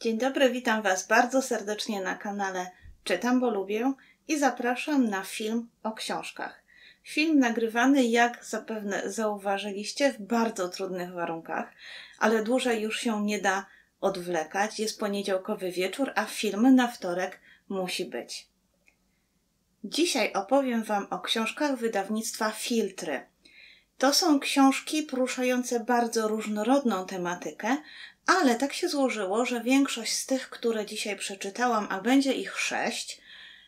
Dzień dobry, witam Was bardzo serdecznie na kanale Czytam, bo lubię i zapraszam na film o książkach. Film nagrywany, jak zapewne zauważyliście, w bardzo trudnych warunkach, ale dłużej już się nie da odwlekać. Jest poniedziałkowy wieczór, a film na wtorek musi być. Dzisiaj opowiem Wam o książkach wydawnictwa Filtry. To są książki poruszające bardzo różnorodną tematykę, ale tak się złożyło, że większość z tych, które dzisiaj przeczytałam, a będzie ich 6,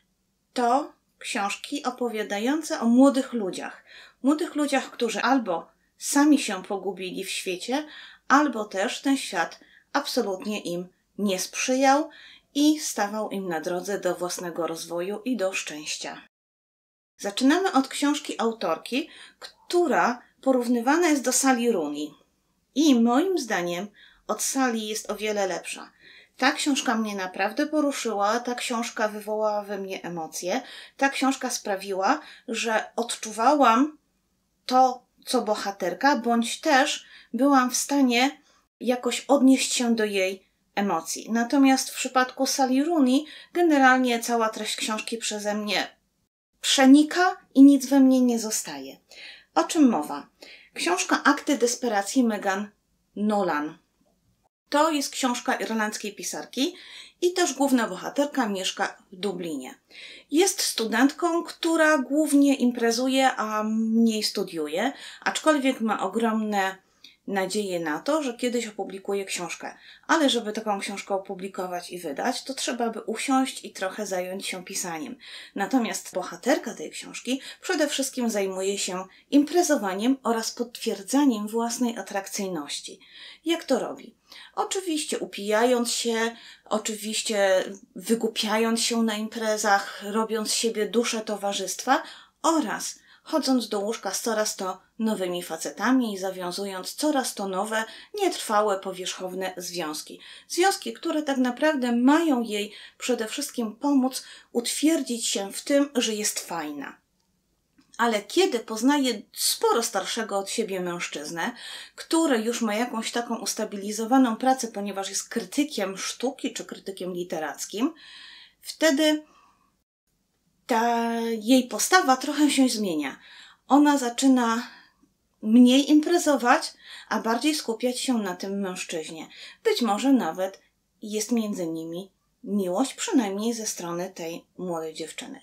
to książki opowiadające o młodych ludziach. Młodych ludziach, którzy albo sami się pogubili w świecie, albo też ten świat absolutnie im nie sprzyjał i stawał im na drodze do własnego rozwoju i do szczęścia. Zaczynamy od książki autorki, która porównywana jest do Sally Rooney. I moim zdaniem od Sally jest o wiele lepsza. Ta książka mnie naprawdę poruszyła, ta książka wywołała we mnie emocje, ta książka sprawiła, że odczuwałam to, co bohaterka, bądź też byłam w stanie jakoś odnieść się do jej emocji. Natomiast w przypadku Sally Rooney generalnie cała treść książki przeze mnie przenika i nic we mnie nie zostaje. O czym mowa? Książka Akty desperacji Megan Nolan. To jest książka irlandzkiej pisarki i też główna bohaterka mieszka w Dublinie. Jest studentką, która głównie imprezuje, a mniej studiuje, aczkolwiek ma ogromne nadzieję na to, że kiedyś opublikuje książkę. Ale żeby taką książkę opublikować i wydać, to trzeba by usiąść i trochę zająć się pisaniem. Natomiast bohaterka tej książki przede wszystkim zajmuje się imprezowaniem oraz potwierdzaniem własnej atrakcyjności. Jak to robi? Oczywiście upijając się, oczywiście wygłupiając się na imprezach, robiąc z siebie duszę towarzystwa oraz chodząc do łóżka z coraz to nowymi facetami i zawiązując coraz to nowe, nietrwałe, powierzchowne związki. Związki, które tak naprawdę mają jej przede wszystkim pomóc utwierdzić się w tym, że jest fajna. Ale kiedy poznaje sporo starszego od siebie mężczyznę, który już ma jakąś taką ustabilizowaną pracę, ponieważ jest krytykiem sztuki czy krytykiem literackim, wtedy ta jej postawa trochę się zmienia. Ona zaczyna mniej imprezować, a bardziej skupiać się na tym mężczyźnie. Być może nawet jest między nimi miłość, przynajmniej ze strony tej młodej dziewczyny.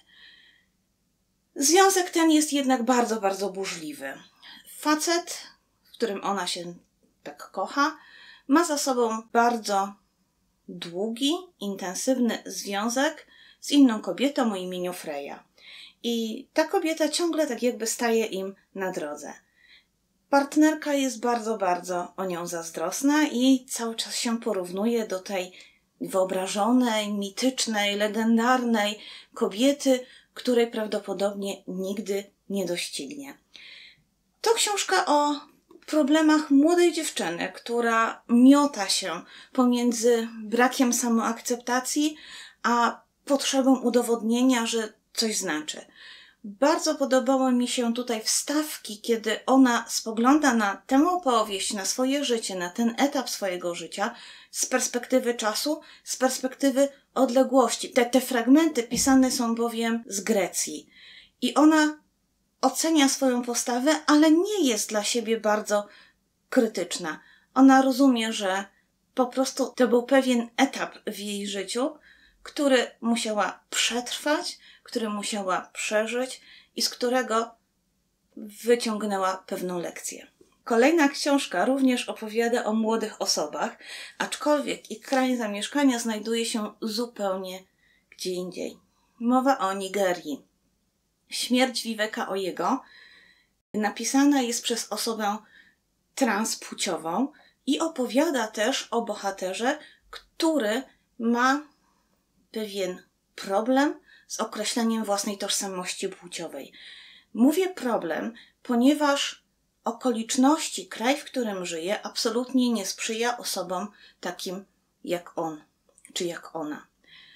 Związek ten jest jednak bardzo, bardzo burzliwy. Facet, w którym ona się tak kocha, ma za sobą bardzo długi, intensywny związek z inną kobietą o imieniu Freya. I ta kobieta ciągle tak jakby staje im na drodze. Partnerka jest bardzo, bardzo o nią zazdrosna i cały czas się porównuje do tej wyobrażonej, mitycznej, legendarnej kobiety, której prawdopodobnie nigdy nie doścignie. To książka o problemach młodej dziewczyny, która miota się pomiędzy brakiem samoakceptacji, a potrzebą udowodnienia, że coś znaczy. Bardzo podobały mi się tutaj wstawki, kiedy ona spogląda na tę opowieść, na swoje życie, na ten etap swojego życia z perspektywy czasu, z perspektywy odległości. Te fragmenty pisane są bowiem z Grecji. I ona ocenia swoją postawę, ale nie jest dla siebie bardzo krytyczna. Ona rozumie, że po prostu to był pewien etap w jej życiu, który musiała przetrwać, który musiała przeżyć i z którego wyciągnęła pewną lekcję. Kolejna książka również opowiada o młodych osobach, aczkolwiek ich kraj zamieszkania znajduje się zupełnie gdzie indziej. Mowa o Nigerii. Śmierć Viveka Oyego napisana jest przez osobę transpłciową i opowiada też o bohaterze, który ma pewien problem z określeniem własnej tożsamości płciowej. Mówię problem, ponieważ okoliczności, kraj, w którym żyje, absolutnie nie sprzyja osobom takim jak on, czy jak ona.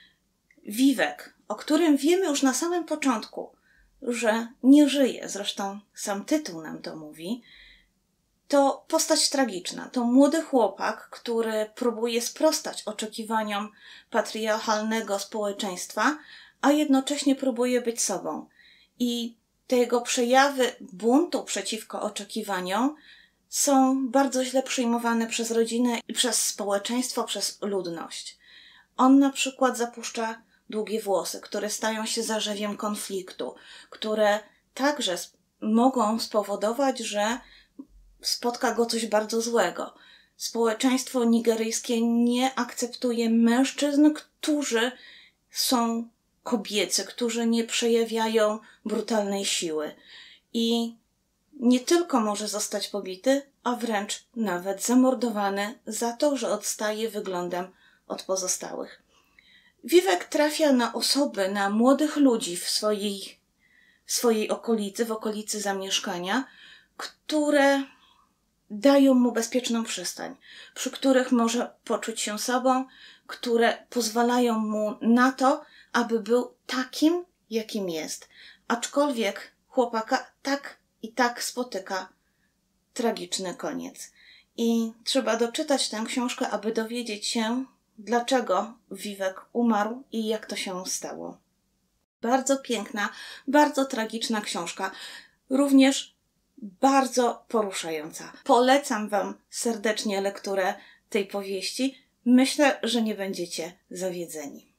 Vivek, o którym wiemy już na samym początku, że nie żyje, zresztą sam tytuł nam to mówi, To postać tragiczna. To młody chłopak, który próbuje sprostać oczekiwaniom patriarchalnego społeczeństwa, a jednocześnie próbuje być sobą. I te jego przejawy buntu przeciwko oczekiwaniom są bardzo źle przyjmowane przez rodzinę i przez społeczeństwo, przez ludność. On na przykład zapuszcza długie włosy, które stają się zarzewiem konfliktu, które także mogą spowodować, że spotka go coś bardzo złego. Społeczeństwo nigeryjskie nie akceptuje mężczyzn, którzy są kobiecy, którzy nie przejawiają brutalnej siły. I nie tylko może zostać pobity, a wręcz nawet zamordowany za to, że odstaje wyglądem od pozostałych. Vivek trafia na osoby, na młodych ludzi w swojej okolicy, w okolicy zamieszkania, które dają mu bezpieczną przystań, przy których może poczuć się sobą, które pozwalają mu na to, aby był takim, jakim jest. Aczkolwiek chłopaka tak i tak spotyka tragiczny koniec. I trzeba doczytać tę książkę, aby dowiedzieć się, dlaczego Vivek umarł i jak to się stało. Bardzo piękna, bardzo tragiczna książka. Również bardzo poruszająca. Polecam Wam serdecznie lekturę tej powieści. Myślę, że nie będziecie zawiedzeni.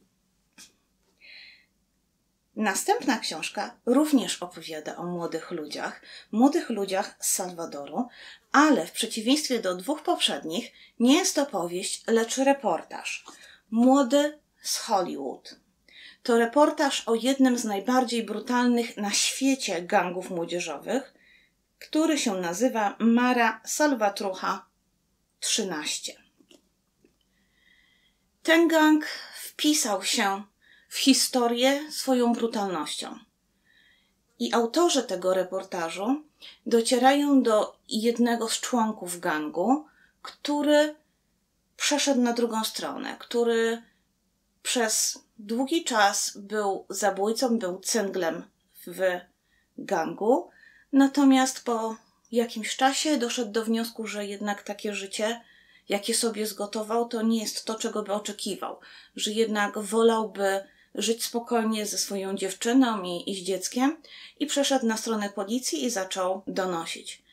Następna książka również opowiada o młodych ludziach z Salwadoru, ale w przeciwieństwie do dwóch poprzednich nie jest to powieść, lecz reportaż. Młody z Hollywood. To reportaż o jednym z najbardziej brutalnych na świecie gangów młodzieżowych, który się nazywa Mara Salvatrucha 13. Ten gang wpisał się w historię swoją brutalnością. I autorzy tego reportażu docierają do jednego z członków gangu, który przeszedł na drugą stronę, który przez długi czas był zabójcą, był cynglem w gangu, natomiast po jakimś czasie doszedł do wniosku, że jednak takie życie, jakie sobie zgotował, to nie jest to, czego by oczekiwał, że jednak wolałby żyć spokojnie ze swoją dziewczyną i z dzieckiem i przeszedł na stronę policji i zaczął donosić.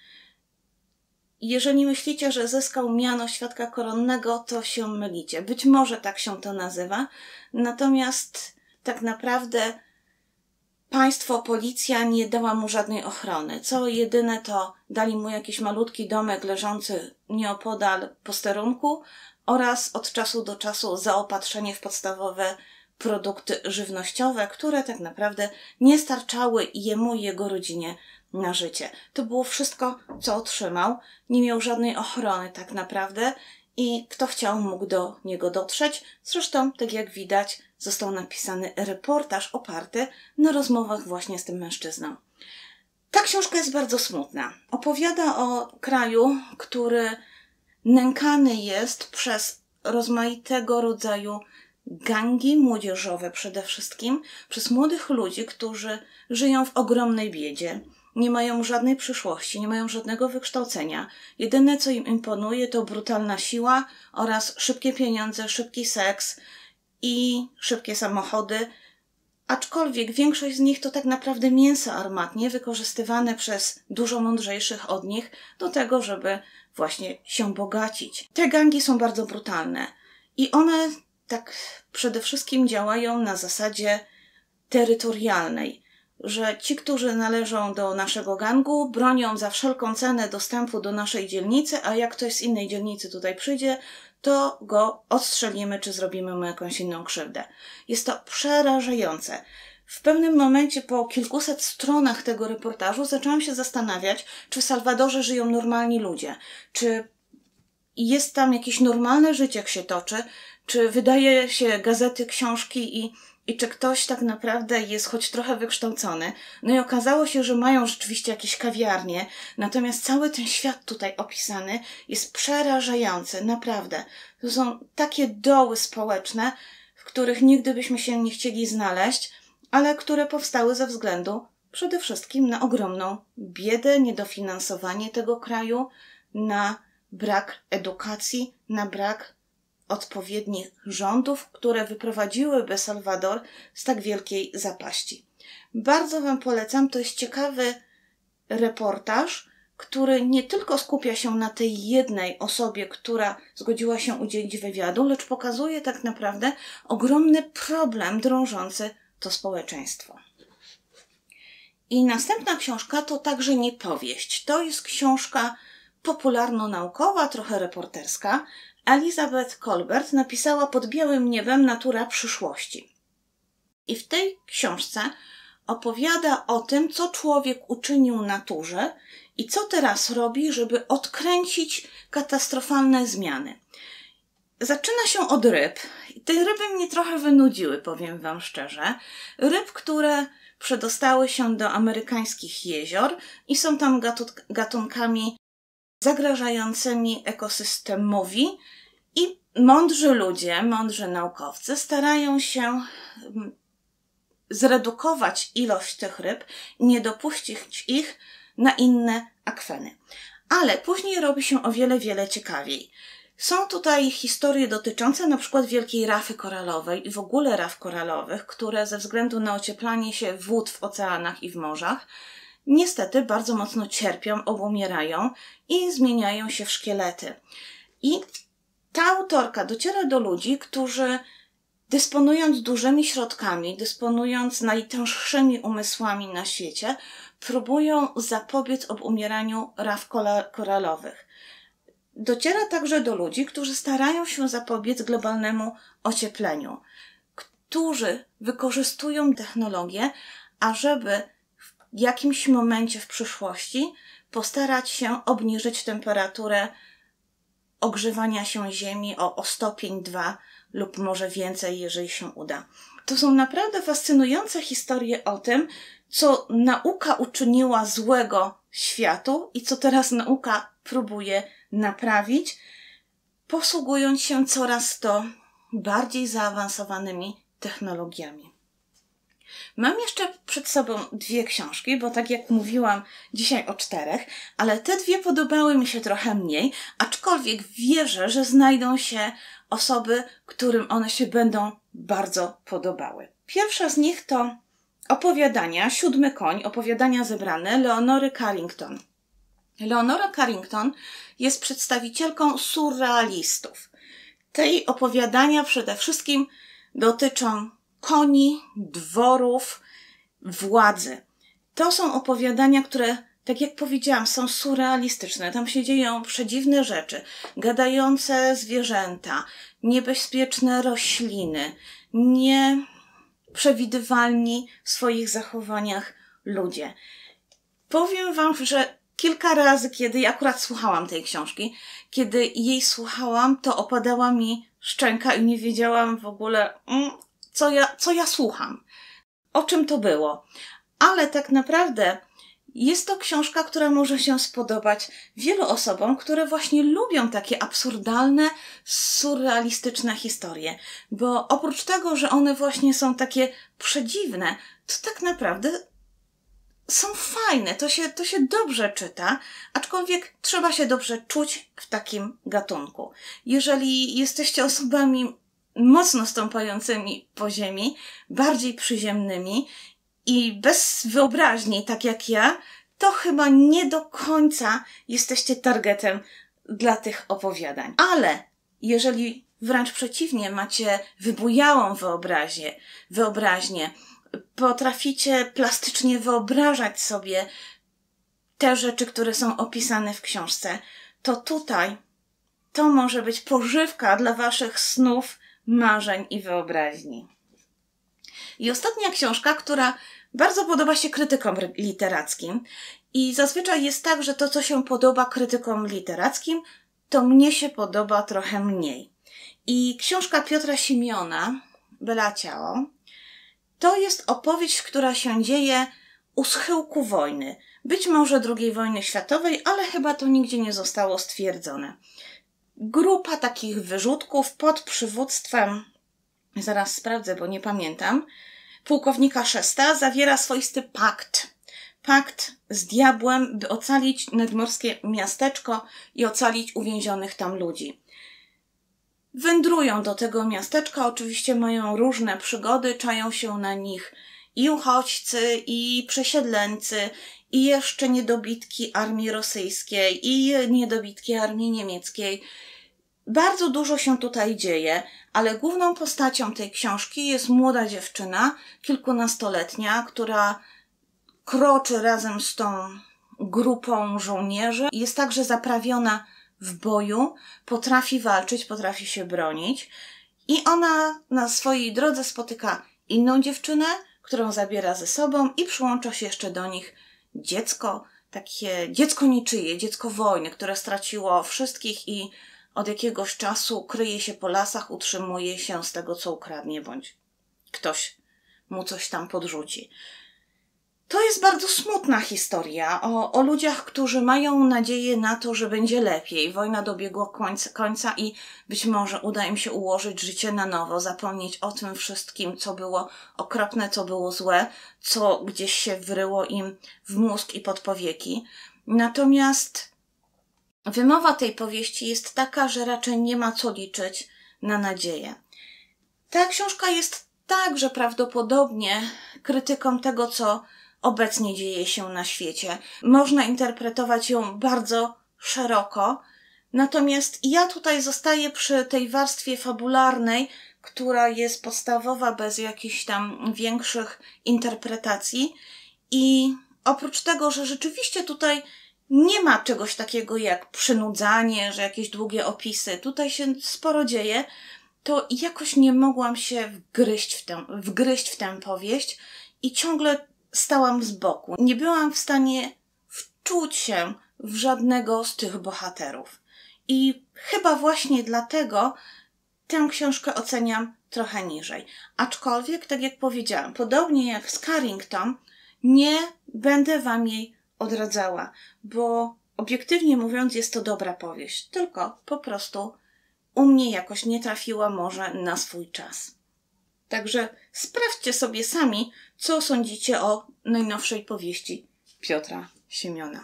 Jeżeli myślicie, że zyskał miano świadka koronnego, to się mylicie. Być może tak się to nazywa, natomiast tak naprawdę państwo, policja nie dała mu żadnej ochrony. Co jedyne to dali mu jakiś malutki domek leżący nieopodal posterunku oraz od czasu do czasu zaopatrzenie w podstawowe produkty żywnościowe, które tak naprawdę nie starczały jemu i jego rodzinie na życie. To było wszystko, co otrzymał. Nie miał żadnej ochrony tak naprawdę i kto chciał, mógł do niego dotrzeć. Zresztą, tak jak widać, został napisany reportaż oparty na rozmowach właśnie z tym mężczyzną. Ta książka jest bardzo smutna. Opowiada o kraju, który nękany jest przez rozmaitego rodzaju gangi młodzieżowe przede wszystkim, przez młodych ludzi, którzy żyją w ogromnej biedzie, nie mają żadnej przyszłości, nie mają żadnego wykształcenia. Jedyne, co im imponuje, to brutalna siła oraz szybkie pieniądze, szybki seks i szybkie samochody, aczkolwiek większość z nich to tak naprawdę mięso armatnie wykorzystywane przez dużo mądrzejszych od nich do tego, żeby właśnie się bogacić. Te gangi są bardzo brutalne i one tak przede wszystkim działają na zasadzie terytorialnej, że ci, którzy należą do naszego gangu, bronią za wszelką cenę dostępu do naszej dzielnicy, a jak ktoś z innej dzielnicy tutaj przyjdzie, to go odstrzelimy, czy zrobimy mu jakąś inną krzywdę. Jest to przerażające. W pewnym momencie, po kilkuset stronach tego reportażu, zaczęłam się zastanawiać, czy w Salwadorze żyją normalni ludzie, czy jest tam jakieś normalne życie, jak się toczy, czy wydaje się gazety, książki i czy ktoś tak naprawdę jest choć trochę wykształcony. No i okazało się, że mają rzeczywiście jakieś kawiarnie, natomiast cały ten świat tutaj opisany jest przerażający, naprawdę. To są takie doły społeczne, w których nigdy byśmy się nie chcieli znaleźć, ale które powstały ze względu przede wszystkim na ogromną biedę, niedofinansowanie tego kraju, na brak edukacji, na brak odpowiednich rządów, które wyprowadziłyby Salwador z tak wielkiej zapaści. Bardzo Wam polecam, to jest ciekawy reportaż, który nie tylko skupia się na tej jednej osobie, która zgodziła się udzielić wywiadu, lecz pokazuje tak naprawdę ogromny problem drążący to społeczeństwo. I następna książka to także nie powieść. To jest książka popularno-naukowa, trochę reporterska. Elizabeth Kolbert napisała Pod białym niebem natura przyszłości. I w tej książce opowiada o tym, co człowiek uczynił naturze i co teraz robi, żeby odkręcić katastrofalne zmiany. Zaczyna się od ryb. Te ryby mnie trochę wynudziły, powiem Wam szczerze. Ryb, które przedostały się do amerykańskich jezior i są tam gatunkami zagrażającymi ekosystemowi i mądrzy ludzie, mądrzy naukowcy starają się zredukować ilość tych ryb i nie dopuścić ich na inne akweny. Ale później robi się o wiele, wiele ciekawiej. Są tutaj historie dotyczące na przykład wielkiej rafy koralowej i w ogóle raf koralowych, które ze względu na ocieplanie się wód w oceanach i w morzach niestety bardzo mocno cierpią, obumierają i zmieniają się w szkielety. I ta autorka dociera do ludzi, którzy dysponując dużymi środkami, dysponując najtęższymi umysłami na świecie, próbują zapobiec obumieraniu raf koralowych. Dociera także do ludzi, którzy starają się zapobiec globalnemu ociepleniu, którzy wykorzystują technologię, ażeby w jakimś momencie w przyszłości postarać się obniżyć temperaturę ogrzewania się Ziemi o stopień 2 lub może więcej, jeżeli się uda. To są naprawdę fascynujące historie o tym, co nauka uczyniła złego światu i co teraz nauka próbuje naprawić, posługując się coraz to bardziej zaawansowanymi technologiami. Mam jeszcze przed sobą 2 książki, bo tak jak mówiłam dzisiaj o 4, ale te 2 podobały mi się trochę mniej, aczkolwiek wierzę, że znajdą się osoby, którym one się będą bardzo podobały. Pierwsza z nich to opowiadania, 7 koń, opowiadania zebrane Leonory Carrington. Leonora Carrington jest przedstawicielką surrealistów. Tej opowiadania przede wszystkim dotyczą koni, dworów, władzy. To są opowiadania, które, tak jak powiedziałam, są surrealistyczne. Tam się dzieją przedziwne rzeczy, gadające zwierzęta, niebezpieczne rośliny, nieprzewidywalni w swoich zachowaniach ludzie. Powiem Wam, że kilka razy, kiedy ja akurat słuchałam tej książki, kiedy jej słuchałam, to opadała mi szczęka i nie wiedziałam w ogóle, co ja słucham, o czym to było. Ale tak naprawdę jest to książka, która może się spodobać wielu osobom, które właśnie lubią takie absurdalne, surrealistyczne historie. Bo oprócz tego, że one właśnie są takie przedziwne, to tak naprawdę są fajne, to się dobrze czyta, aczkolwiek trzeba się dobrze czuć w takim gatunku. Jeżeli jesteście osobami mocno stąpającymi po ziemi, bardziej przyziemnymi i bez wyobraźni, tak jak ja, to chyba nie do końca jesteście targetem dla tych opowiadań. Ale jeżeli wręcz przeciwnie, macie wybujałą wyobraźnię, potraficie plastycznie wyobrażać sobie te rzeczy, które są opisane w książce, to tutaj to może być pożywka dla waszych snów, marzeń i wyobraźni. I ostatnia książka, która bardzo podoba się krytykom literackim i zazwyczaj jest tak, że to, co się podoba krytykom literackim, to mnie się podoba trochę mniej. I książka Piotra Simiona, Bella Ciao, to jest opowieść, która się dzieje u schyłku wojny. Być może II wojny światowej, ale chyba to nigdzie nie zostało stwierdzone. Grupa takich wyrzutków pod przywództwem, zaraz sprawdzę, bo nie pamiętam, pułkownika Szesta zawiera swoisty pakt pakt z diabłem, by ocalić nadmorskie miasteczko i ocalić uwięzionych tam ludzi. Wędrują do tego miasteczka, oczywiście mają różne przygody, czają się na nich i uchodźcy, i przesiedleńcy, i jeszcze niedobitki armii rosyjskiej, i niedobitki armii niemieckiej. Bardzo dużo się tutaj dzieje, ale główną postacią tej książki jest młoda dziewczyna, kilkunastoletnia, która kroczy razem z tą grupą żołnierzy. Jest także zaprawiona w boju, potrafi walczyć, potrafi się bronić i ona na swojej drodze spotyka inną dziewczynę, którą zabiera ze sobą i przyłącza się jeszcze do nich dziecko, takie dziecko niczyje, dziecko wojny, które straciło wszystkich i od jakiegoś czasu kryje się po lasach, utrzymuje się z tego, co ukradnie, bądź ktoś mu coś tam podrzuci. To jest bardzo smutna historia o ludziach, którzy mają nadzieję na to, że będzie lepiej. Wojna dobiegła końca i być może uda im się ułożyć życie na nowo, zapomnieć o tym wszystkim, co było okropne, co było złe, co gdzieś się wryło im w mózg i pod powieki. Natomiast wymowa tej powieści jest taka, że raczej nie ma co liczyć na nadzieję. Ta książka jest także prawdopodobnie krytyką tego, co obecnie dzieje się na świecie. Można interpretować ją bardzo szeroko, natomiast ja tutaj zostaję przy tej warstwie fabularnej, która jest podstawowa, bez jakichś tam większych interpretacji i oprócz tego, że rzeczywiście tutaj nie ma czegoś takiego jak przynudzanie, że jakieś długie opisy, tutaj się sporo dzieje, to jakoś nie mogłam się wgryźć w tę powieść i ciągle stałam z boku. Nie byłam w stanie wczuć się w żadnego z tych bohaterów. I chyba właśnie dlatego tę książkę oceniam trochę niżej. Aczkolwiek, tak jak powiedziałam, podobnie jak z Carrington, nie będę wam jej odradzała, bo obiektywnie mówiąc jest to dobra powieść, tylko po prostu u mnie jakoś nie trafiła może na swój czas. Także sprawdźcie sobie sami, co sądzicie o najnowszej powieści Piotra Siemiona.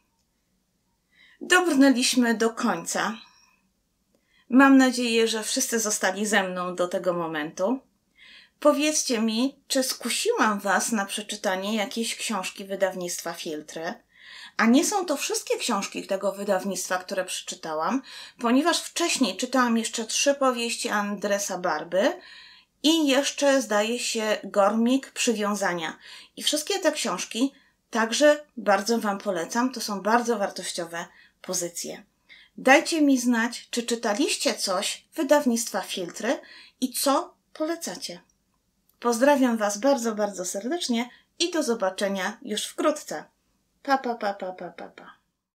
Dobrnęliśmy do końca. Mam nadzieję, że wszyscy zostali ze mną do tego momentu. Powiedzcie mi, czy skusiłam was na przeczytanie jakiejś książki wydawnictwa Filtry, a nie są to wszystkie książki tego wydawnictwa, które przeczytałam, ponieważ wcześniej czytałam jeszcze 3 powieści Andresa Barby i jeszcze, zdaje się, Gormik Przywiązania. I wszystkie te książki także bardzo wam polecam, to są bardzo wartościowe pozycje. Dajcie mi znać, czy czytaliście coś wydawnictwa Filtry i co polecacie. Pozdrawiam was bardzo, bardzo serdecznie i do zobaczenia już wkrótce. Pa, pa, pa, pa, pa, pa, pa.